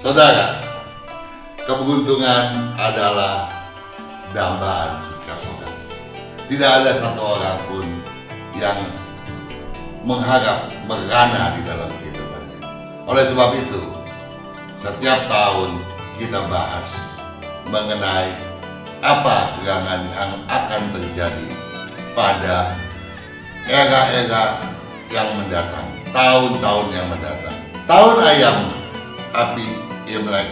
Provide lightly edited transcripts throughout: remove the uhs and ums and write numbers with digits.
Saudara, keberuntungan adalah dambaan sikap orang. Tidak ada satu orang pun yang mengharap merana di dalam kehidupannya. Oleh sebab itu, setiap tahun kita bahas mengenai apa gerangan yang akan terjadi pada era-era yang mendatang, tahun-tahun yang mendatang. Tahun ayam api Imlek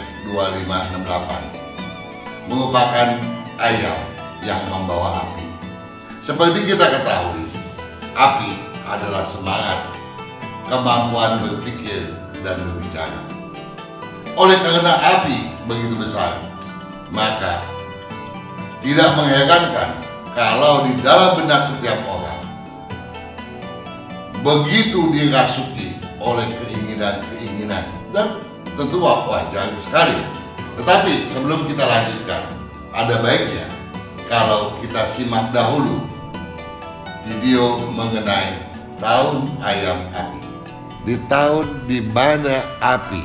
2568 merupakan ayam yang membawa api. Seperti kita ketahui, api adalah semangat, kemampuan berpikir dan berbicara. Oleh karena api begitu besar, maka tidak mengherankan kalau di dalam benak setiap orang begitu dirasuki oleh keinginan-keinginan, dan tentu wajar sekali. Tetapi sebelum kita lanjutkan, ada baiknya kalau kita simak dahulu video mengenai tahun ayam api. Di tahun di mana api,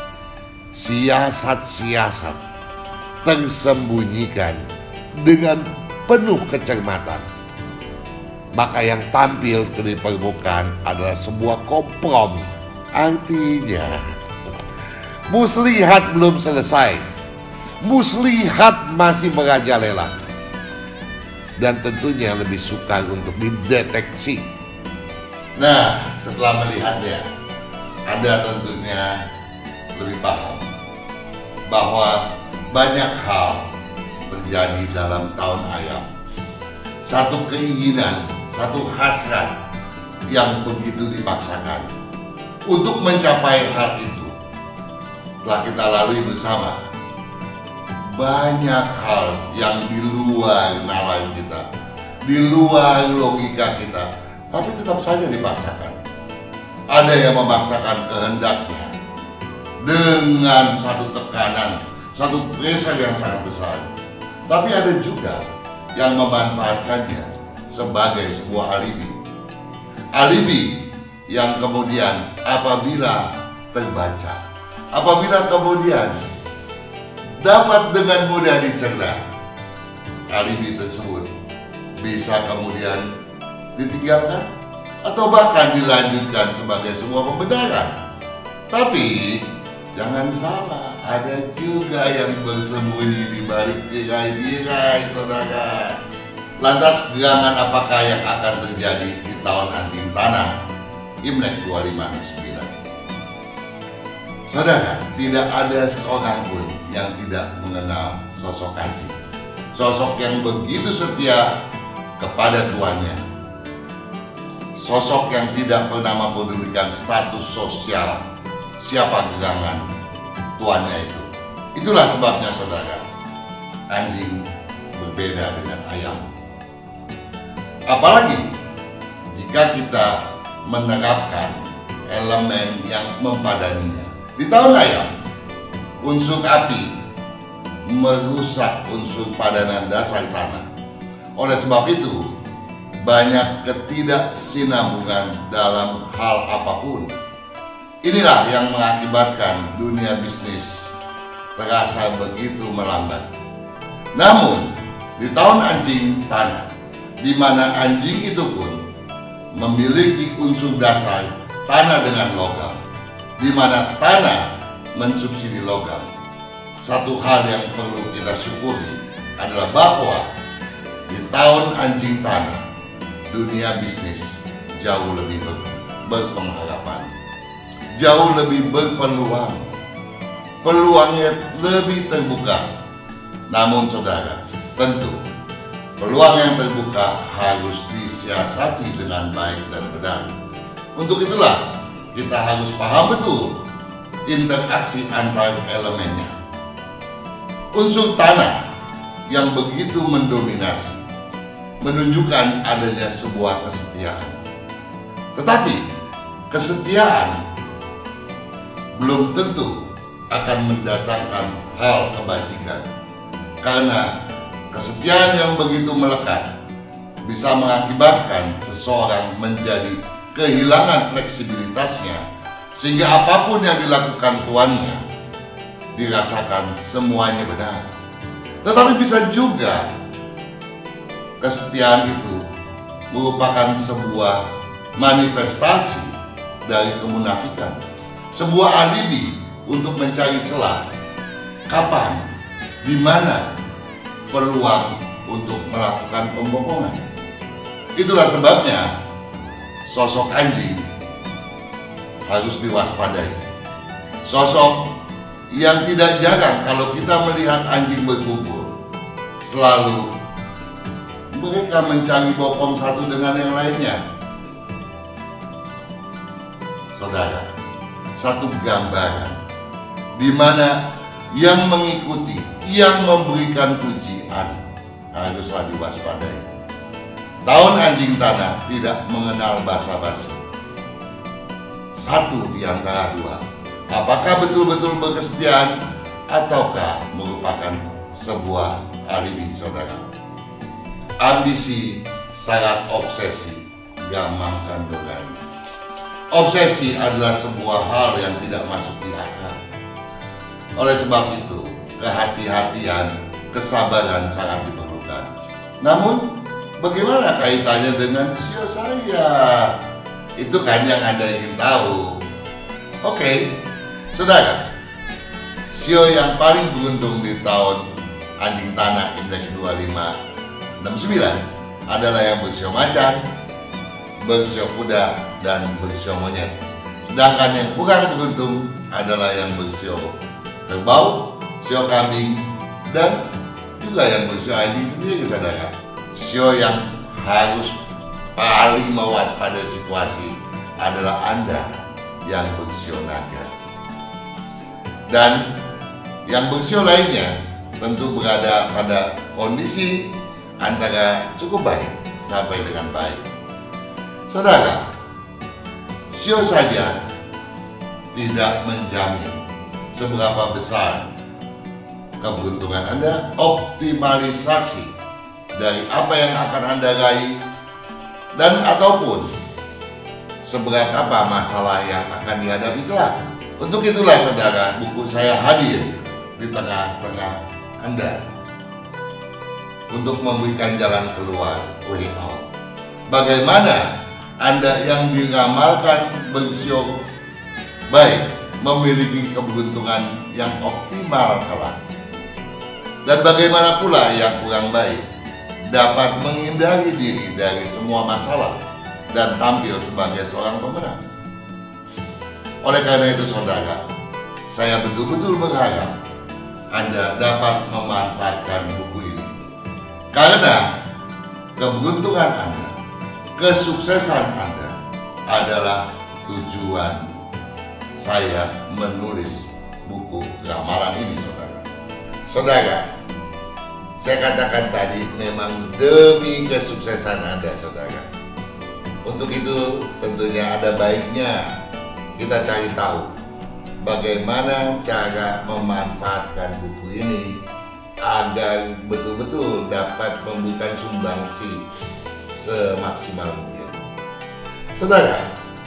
siasat-siasat tersembunyikan dengan penuh kecermatan, maka yang tampil di permukaan adalah sebuah kompromi. Artinya, muslihat belum selesai, muslihat masih merajalela, dan tentunya lebih sukar untuk dideteksi. Nah, setelah melihatnya, Anda tentunya lebih paham bahwa banyak hal terjadi dalam tahun ayam. Satu keinginan, satu hasrat yang begitu dipaksakan. Untuk mencapai hal itu, telah kita lalui bersama banyak hal yang di luar nalar kita, di luar logika kita, tapi tetap saja dipaksakan. Ada yang memaksakan kehendaknya dengan satu tekanan, satu pressure yang sangat besar. Tapi ada juga yang memanfaatkannya sebagai sebuah alibi. Alibi yang kemudian apabila terbaca, apabila kemudian dapat dengan mudah dicerna, alibi tersebut bisa kemudian ditinggalkan atau bahkan dilanjutkan sebagai sebuah pembenaran. Tapi jangan salah, ada juga yang bersembunyi di balik tirai-tirai, saudara. Lantas gerangan apakah yang akan terjadi di tahun anjing tanah Imlek 259? Saudara, tidak ada seorang pun yang tidak mengenal sosok anjing. Sosok yang begitu setia kepada tuannya. Sosok yang tidak pernah mempedulikan status sosial siapa gerangan tuannya itu. Itulah sebabnya, saudara, anjing berbeda dengan ayam. Apalagi jika kita menerapkan elemen yang mempadannya. Di tahun ayam, unsur api merusak unsur padanan dasar tanah. Oleh sebab itu, banyak ketidaksinambungan dalam hal apapun. Inilah yang mengakibatkan dunia bisnis terasa begitu melambat. Namun, di tahun anjing tanah, di mana anjing itu pun memiliki unsur dasar tanah dengan logam, di mana tanah mensubsidi logam, satu hal yang perlu kita syukuri adalah bahwa di tahun anjing tanah, dunia bisnis jauh lebih berpengharapan, jauh lebih berpeluang, peluangnya lebih terbuka. Namun saudara, tentu peluang yang terbuka harus disiasati dengan baik dan benar. Untuk itulah kita harus paham betul interaksi antar elemennya. Unsur tanah yang begitu mendominasi menunjukkan adanya sebuah kesetiaan. Tetapi kesetiaan belum tentu akan mendatangkan hal kebajikan, karena kesetiaan yang begitu melekat bisa mengakibatkan seseorang menjadi kehilangan fleksibilitasnya, sehingga apapun yang dilakukan tuannya dirasakan semuanya benar. Tetapi bisa juga kesetiaan itu merupakan sebuah manifestasi dari kemunafikan, sebuah alibi untuk mencari celah kapan, di mana peluang untuk melakukan pembohongan. Itulah sebabnya sosok anjing harus diwaspadai. Sosok yang tidak jarang kalau kita melihat anjing berkumpul, selalu mereka mencari bokong satu dengan yang lainnya. Saudara, satu gambaran di mana yang mengikuti, yang memberikan pujian haruslah diwaspadai. Tahun anjing tanah tidak mengenal basa-basi. Satu di antara dua, apakah betul-betul berkesetiaan ataukah merupakan sebuah alibi, saudara? Ambisi syarat obsesi, gampangkan nurani. Obsesi adalah sebuah hal yang tidak masuk di akal. Oleh sebab itu, kehati-hatian, kesabaran sangat diperlukan. Namun, bagaimana kaitannya dengan sio saya? Itu kan yang Anda ingin tahu. Oke, saudara, sio yang paling beruntung di tahun anjing tanah indeks 2569 adalah yang bersio macan, bersio kuda, dan bersio monyet. Sedangkan yang kurang beruntung adalah yang bersio kerbau, sio kambing, dan juga yang bersio anjing sendiri, saudara. Sio yang harus paling mewaspadai situasi adalah Anda yang bersio naga. Dan yang bersio lainnya tentu berada pada kondisi antara cukup baik sampai dengan baik. Saudara, sio saja tidak menjamin seberapa besar keberuntungan Anda, optimalisasi dari apa yang akan Anda raih, dan ataupun seberat apa masalah yang akan dihadapi kelak. Untuk itulah, saudara, buku saya hadir di tengah-tengah Anda untuk memberikan jalan keluar, way out. Bagaimana Anda yang diramalkan bersio baik memiliki keberuntungan yang optimal kelak, dan bagaimana pula yang kurang baik dapat menghindari diri dari semua masalah dan tampil sebagai seorang pemenang. Oleh karena itu, saudara, saya betul-betul berharap Anda dapat memanfaatkan buku ini, karena keberuntungan Anda, kesuksesan Anda adalah tujuan saya menulis buku ramalan ini, saudara. Saudara, saya katakan tadi memang demi kesuksesan Anda, saudara. Untuk itu tentunya ada baiknya kita cari tahu bagaimana cara memanfaatkan buku ini agar betul-betul dapat memberikan sumbangsi semaksimal mungkin. Saudara,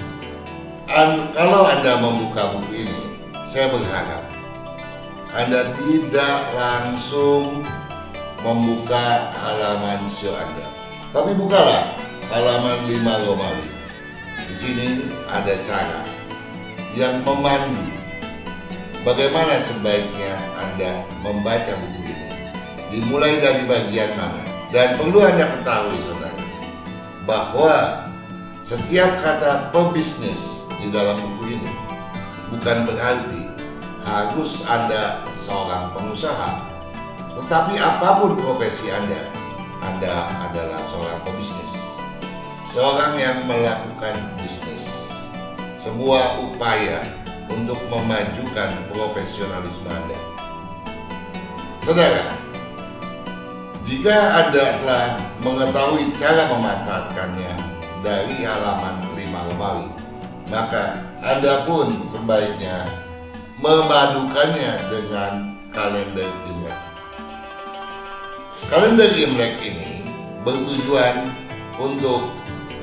kalau Anda membuka buku ini, saya berharap Anda tidak langsung membuka halaman sio Anda, tapi bukalah halaman 5 Romawi. Di sini ada cara yang memandu bagaimana sebaiknya Anda membaca buku ini, dimulai dari bagian mana. Dan perlu Anda ketahui, saudara, bahwa setiap kata pebisnis di dalam buku ini bukan berarti harus Anda seorang pengusaha. Tetapi apapun profesi Anda adalah seorang pebisnis, seorang yang melakukan bisnis, sebuah upaya untuk memajukan profesionalisme Anda. Saudara, jika Anda telah mengetahui cara memanfaatkannya dari halaman 5 Romawi, maka Anda pun sebaiknya memadukannya dengan kalender Imlek. Kalender Imlek ini bertujuan untuk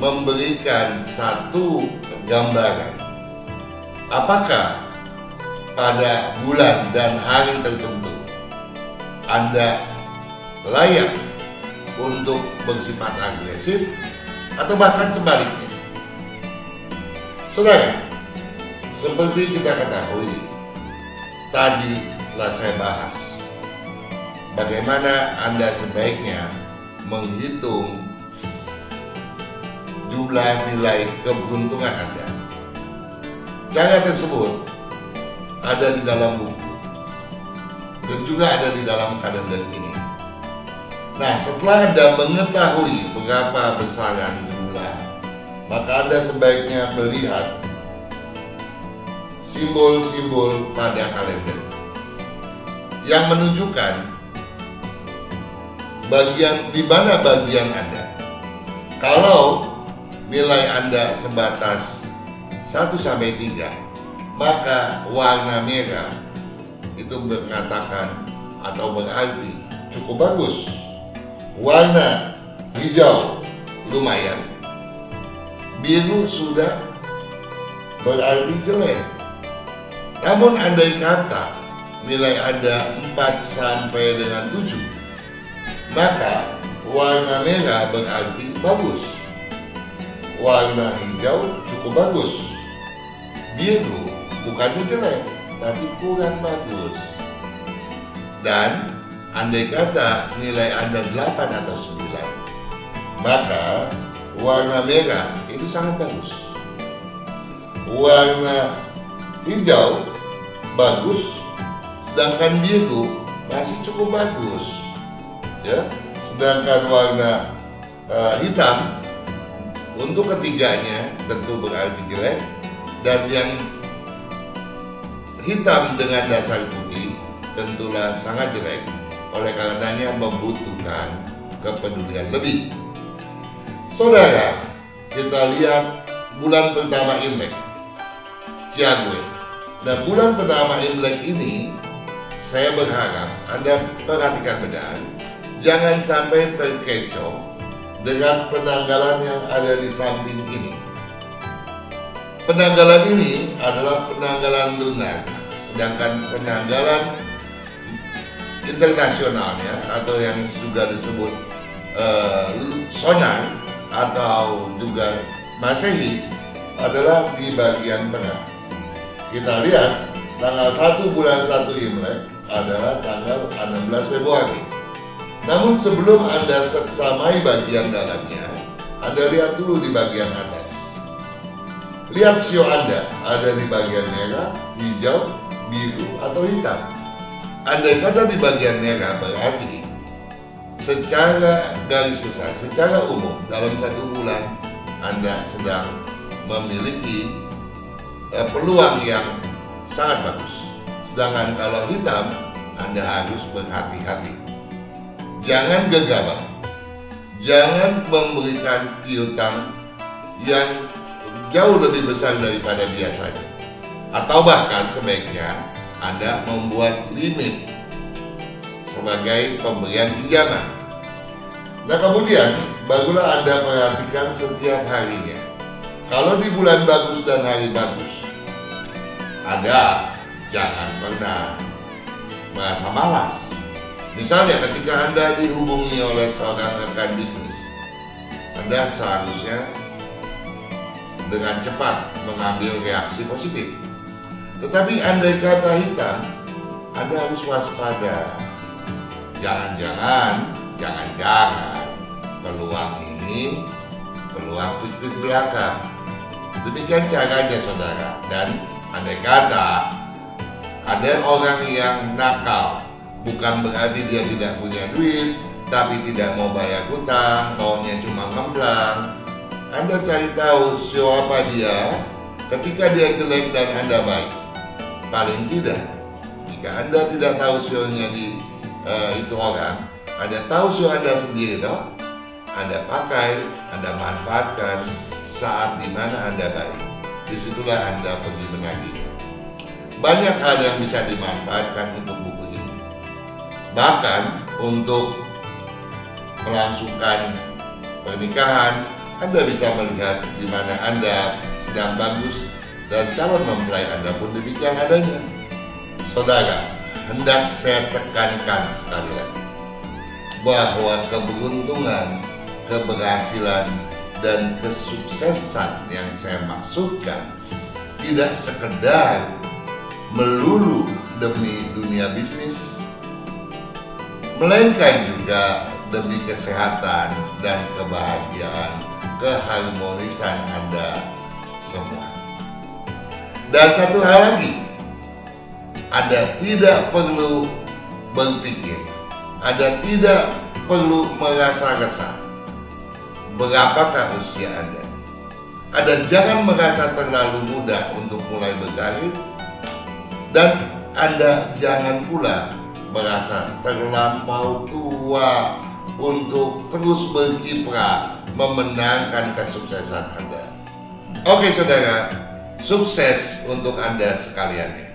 memberikan satu gambaran apakah pada bulan dan hari tertentu Anda layak untuk bersifat agresif atau bahkan sebaliknya. Saudara, seperti kita ketahui, tadi telah saya bahas bagaimana Anda sebaiknya menghitung jumlah nilai keberuntungan Anda. Cara tersebut ada di dalam buku dan juga ada di dalam kalender ini. Nah, setelah Anda mengetahui berapa besaran jumlah, maka Anda sebaiknya melihat simbol-simbol pada kalender yang menunjukkan di mana bagian Anda. Kalau nilai Anda sebatas 1-3, maka warna merah itu mengatakan atau berarti cukup bagus. Warna hijau lumayan, biru sudah berarti jelek. Namun andai kata nilai Anda 4-7, maka warna merah berarti bagus, warna hijau cukup bagus, biru bukannya jelek tapi kurang bagus. Dan andai kata nilai Anda 8 atau 9, maka warna merah itu sangat bagus, warna hijau bagus, sedangkan biru masih cukup bagus, ya. Sedangkan warna hitam untuk ketiganya tentu berarti jelek, dan yang hitam dengan dasar putih tentulah sangat jelek, oleh karenanya membutuhkan kepedulian lebih. Saudara, kita lihat bulan pertama Imlek, Ciague. Nah, bulan pertama Imlek ini saya berharap Anda perhatikan benar, jangan sampai terkecoh dengan penanggalan yang ada di samping ini. Penanggalan ini adalah penanggalan lunar, sedangkan penanggalan internasionalnya atau yang juga disebut sonar atau juga Masehi adalah di bagian tengah. Kita lihat tanggal 1 bulan 1 Imlek adalah tanggal 16 Februari. Namun sebelum Anda seksamai bagian dalamnya, Anda lihat dulu di bagian atas. Lihat sio Anda ada di bagian merah, hijau, biru, atau hitam. Andai kata di bagian merah berarti secara garis besar, secara umum dalam 1 bulan Anda sedang memiliki peluang yang sangat bagus. Sedangkan kalau hitam, Anda harus berhati-hati. Jangan gegabah, jangan memberikan piutang yang jauh lebih besar daripada biasanya, atau bahkan sebaiknya Anda membuat limit sebagai pemberian pinjaman. Nah, kemudian barulah Anda perhatikan setiap harinya. Kalau di bulan bagus dan hari bagus, Anda jangan pernah merasa malas. Misalnya ketika Anda dihubungi oleh seorang rekan bisnis, Anda seharusnya dengan cepat mengambil reaksi positif. Tetapi andai kata hitam, Anda harus waspada. Jangan-jangan peluang ini peluang di belakang. Demikian caranya, saudara. Dan andai kata ada orang yang nakal, bukan berarti dia tidak punya duit, tapi tidak mau bayar hutang, maunya cuma ngemblang. Anda cari tahu siapa dia ketika dia jelek dan Anda baik. Paling tidak, jika Anda tidak tahu sionya itu orang, Anda tahu sio Anda sendiri, toh? Anda pakai, Anda manfaatkan saat dimana Anda baik. Disitulah Anda pergi mengaji. Banyak hal yang bisa dimanfaatkan untuk buku ini. Bahkan untuk melangsungkan pernikahan, Anda bisa melihat di mana Anda sedang bagus dan calon mempelai Anda pun demikian adanya. Saudara, hendak saya tekankan sekali lagi bahwa keberuntungan, keberhasilan, dan kesuksesan yang saya maksudkan tidak sekedar melulu demi dunia bisnis, melainkan juga demi kesehatan dan kebahagiaan, keharmonisan Anda semua. Dan satu hal lagi, Anda tidak perlu berpikir, Anda tidak perlu merasa resah. Berapakah usia Anda? Anda jangan merasa terlalu muda untuk mulai berkarir, dan Anda jangan pula merasa terlampau tua untuk terus berkiprah memenangkan kesuksesan Anda. Oke saudara, sukses untuk Anda sekalian.